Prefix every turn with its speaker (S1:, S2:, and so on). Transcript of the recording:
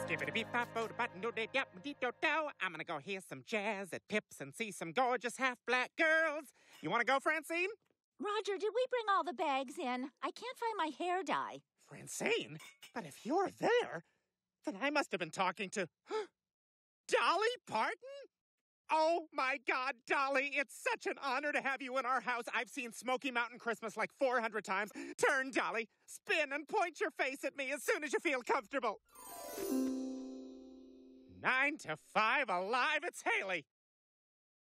S1: I'm gonna go hear some jazz at Pips and see some gorgeous half-black girls. You wanna go, Francine?
S2: Roger, did we bring all the bags in? I can't find my hair dye.
S1: Francine? But if you're there, then I must have been talking to Dolly Parton? Oh, my God, Dolly, it's such an honor to have you in our house. I've seen Smoky Mountain Christmas like 400 times. Turn, Dolly, spin and point your face at me as soon as you feel comfortable. 9 to 5 alive, it's Hayley.